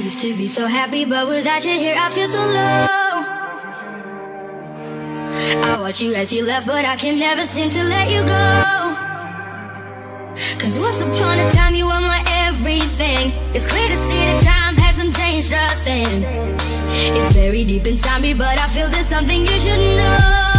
used to be so happy, but without you here I feel so low. I watch you as you left, but I can never seem to let you go. Cause once upon a time you were my everything. It's clear to see that time hasn't changed a thing. It's very deep inside me, but I feel there's something you should know.